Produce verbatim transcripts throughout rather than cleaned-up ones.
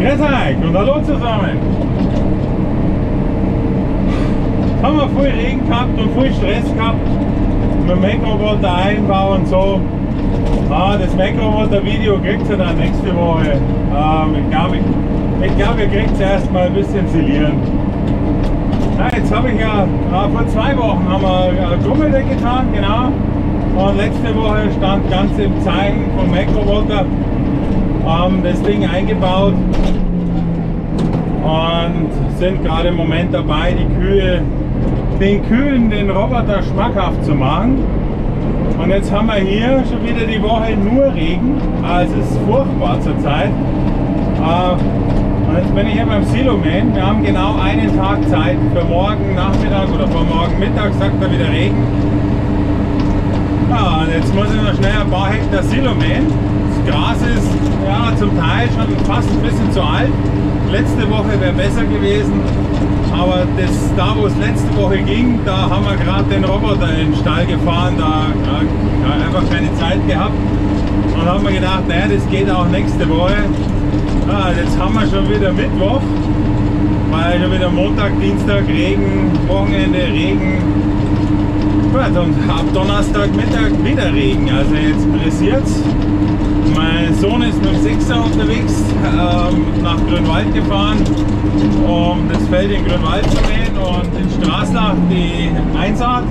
Grüß euch und hallo zusammen! Jetzt haben wir viel Regen gehabt und viel Stress gehabt mit dem Makroboter Einbau und so. Ah, das Makroboter Video kriegt ihr dann nächste Woche. Ähm, ich glaube, ich, ich glaub, ihr kriegt es erstmal ein bisschen silieren. Ja, jetzt habe ich ja, äh, vor zwei Wochen haben wir eine Grummeldecke getan, genau. Und letzte Woche stand ganz im Zeichen vom Makroboter ähm, das Ding eingebaut und sind gerade im Moment dabei, die Kühe, den Kühen den Roboter schmackhaft zu machen. Und jetzt haben wir hier schon wieder die Woche nur Regen. Ah, es ist furchtbar zurzeit. Äh, und jetzt bin ich hier beim Silomähen. Wir haben genau einen Tag Zeit für morgen Nachmittag oder für morgen Mittag, sagt er wieder Regen. Ja, und jetzt muss ich noch schnell ein paar Hektar Silo mähen. Das Gras ist ja zum Teil schon fast ein bisschen zu alt. Letzte Woche wäre besser gewesen, aber das, da wo es letzte Woche ging, da haben wir gerade den Roboter in den Stall gefahren, da ja, einfach keine Zeit gehabt und haben wir gedacht, naja, das geht auch nächste Woche. Ja, jetzt haben wir schon wieder Mittwoch, weil schon wieder Montag, Dienstag Regen, Wochenende Regen. Und ab Donnerstagmittag wieder Regen, also jetzt pressiert's. Mein Sohn ist mit dem Sechser unterwegs ähm, nach Grünwald gefahren, um das Feld in Grünwald zu mähen und in Straßlach die Einsaat.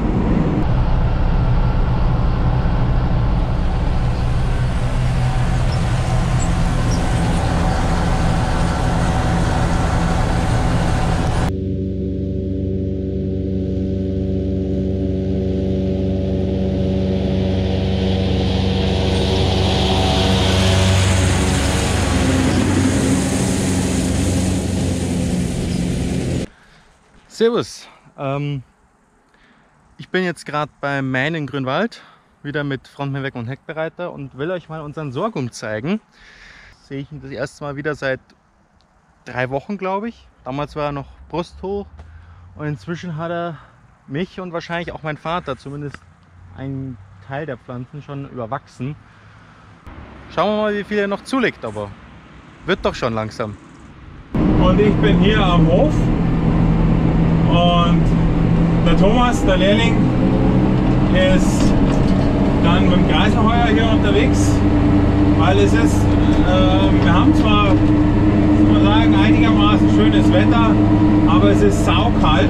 Servus, ähm, ich bin jetzt gerade beim Mähen in Grünwald, wieder mit Frontmähwerk und Heckbereiter und will euch mal unseren Sorghum zeigen. Das sehe ich das erste Mal wieder seit drei Wochen, glaube ich. Damals war er noch brusthoch und inzwischen hat er mich und wahrscheinlich auch mein Vater, zumindest einen Teil der Pflanzen, schon überwachsen. Schauen wir mal, wie viel er noch zulegt, aber wird doch schon langsam. Und ich bin hier am Hof. Und der Thomas, der Lehrling, ist dann mit dem Kreiselheuer hier unterwegs, weil es ist, äh, wir haben zwar, muss man sagen, einigermaßen schönes Wetter, aber es ist saukalt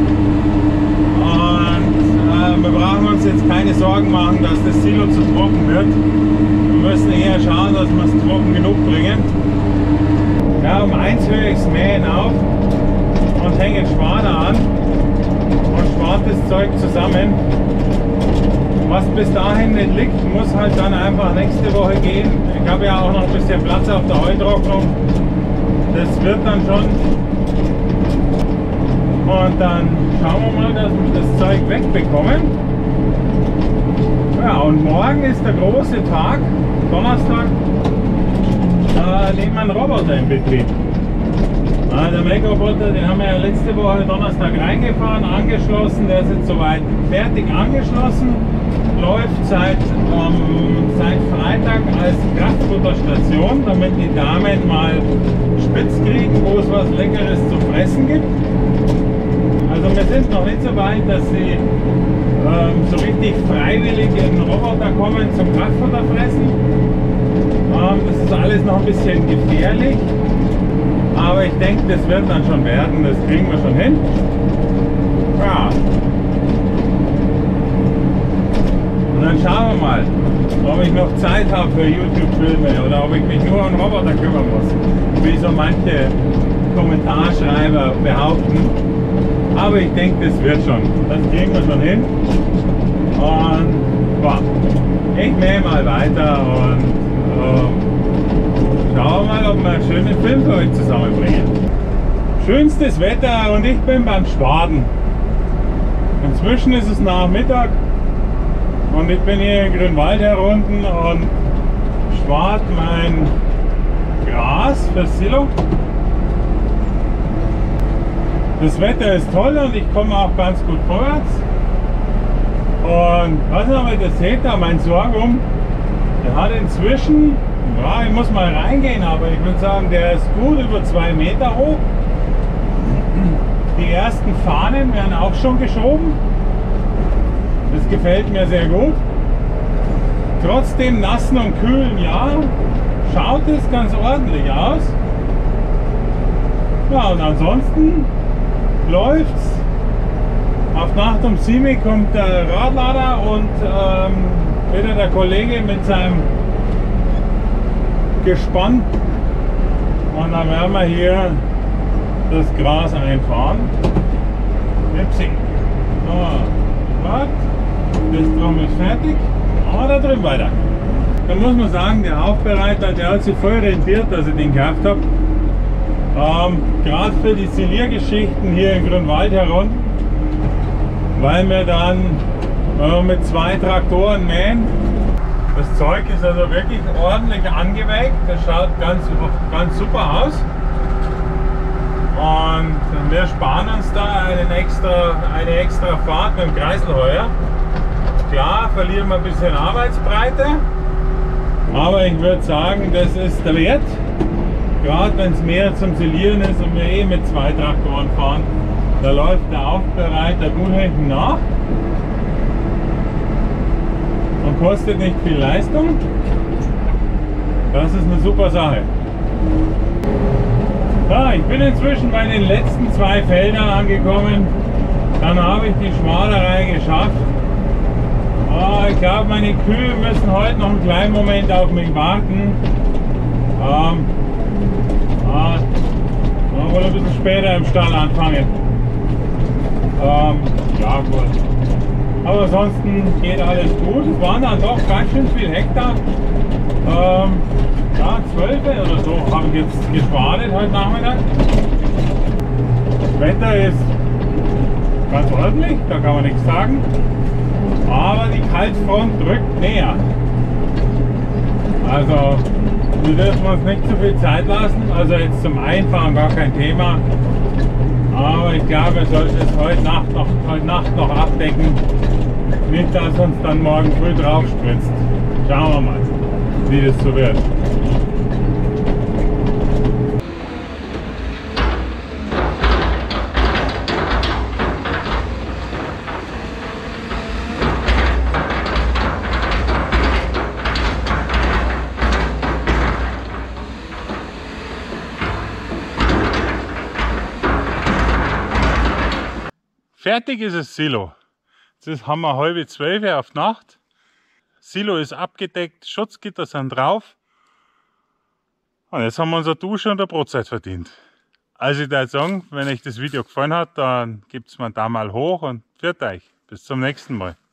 und äh, wir brauchen uns jetzt keine Sorgen machen, dass das Silo zu trocken wird. Wir müssen eher schauen, dass wir es trocken genug bringen. Ja, um eins höre ich das Mähen auf und hänge Spader an und spart das Zeug zusammen. Was bis dahin nicht liegt, muss halt dann einfach nächste Woche gehen. Ich habe ja auch noch ein bisschen Platz auf der Heutrocknung. Das wird dann schon. Und dann schauen wir mal, dass wir das Zeug wegbekommen. Ja, und morgen ist der große Tag, Donnerstag, da nehmen wir einen Roboter in Betrieb. Der Makroboter, den haben wir ja letzte Woche Donnerstag reingefahren, angeschlossen, der ist jetzt soweit fertig angeschlossen, läuft seit, ähm, seit Freitag als Kraftfutterstation, damit die Damen mal spitz kriegen, wo es was Leckeres zu fressen gibt. Also wir sind noch nicht so weit, dass sie ähm, so richtig freiwillig in den Roboter kommen zum Kraftfutter fressen. Ähm, das ist alles noch ein bisschen gefährlich. Aber ich denke, das wird dann schon werden, das kriegen wir schon hin. Ja. Und dann schauen wir mal, ob ich noch Zeit habe für YouTube-Filme oder ob ich mich nur um den Roboter kümmern muss, wie so manche Kommentarschreiber behaupten. Aber ich denke, das wird schon, das kriegen wir schon hin. Und boah, ich mähe mal weiter und äh, schauen wir mal, ob wir einen schönen Film für euch zusammenbringen. Schönstes Wetter und ich bin beim Schwaden. Inzwischen ist es Nachmittag und ich bin hier in Grünwald herunten und schwad mein Gras fürs Silo. Das Wetter ist toll und ich komme auch ganz gut vorwärts. Und was ihr aber das seht, da mein Sorghum, der hat inzwischen Ja, ich muss mal reingehen, aber ich würde sagen, der ist gut über zwei Meter hoch. Die ersten Fahnen werden auch schon geschoben. Das gefällt mir sehr gut. Trotz dem nassen und kühlen Jahr schaut es ganz ordentlich aus. Ja, und ansonsten läuft's. Auf Nacht um sieben kommt der Radlader und ähm, wieder der Kollege mit seinem Gespann. Und dann werden wir hier das Gras einfahren. Upsi. So, wart. Das Drum ist fertig. Aber da drüben weiter. Da muss man sagen, der Aufbereiter, der hat sich voll rentiert, dass ich den gekauft habe. Ähm, Gerade für die Siliergeschichten hier in Grünwald herum. Weil wir dann äh, mit zwei Traktoren mähen. Das Zeug ist also wirklich ordentlich angewägt. Das schaut ganz, ganz super aus. Und wir sparen uns da einen extra, eine extra Fahrt mit dem Kreiselheuer. Klar, verlieren wir ein bisschen Arbeitsbreite. Aber ich würde sagen, das ist der Wert. Gerade wenn es mehr zum Silieren ist und wir eh mit zwei Traktoren fahren. Da läuft der Aufbereiter gut hinten nach und kostet nicht viel Leistung. Das ist eine super Sache. Ja, ich bin inzwischen bei den letzten zwei Feldern angekommen. Dann habe ich die Schmalerei geschafft. Oh, ich glaube, meine Kühe müssen heute noch einen kleinen Moment auf mich warten. Ähm, ah, wohl ein bisschen später im Stall anfangen. Ähm, ja gut. Aber ansonsten geht alles gut. Es waren dann doch ganz schön viel Hektar. Ähm, ja, zwölf oder so habe ich jetzt gespadet heute Nachmittag. Das Wetter ist ganz ordentlich, da kann man nichts sagen. Aber die Kaltfront drückt näher. Also wir dürfen uns nicht zu viel Zeit lassen. Also jetzt zum Einfahren gar kein Thema. Aber ich glaube, wir sollten es heute Nacht noch, heute Nacht noch abdecken. Nicht, dass uns dann morgen früh drauf spritzt. Schauen wir mal, wie das so wird. Fertig ist das Silo. Jetzt haben wir halbe zwölf auf Nacht. Silo ist abgedeckt, Schutzgitter sind drauf. Und jetzt haben wir unsere Dusche und eine Brotzeit verdient. Also ich würde sagen, wenn euch das Video gefallen hat, dann gebt es mir da mal hoch und pfiat euch. Bis zum nächsten Mal.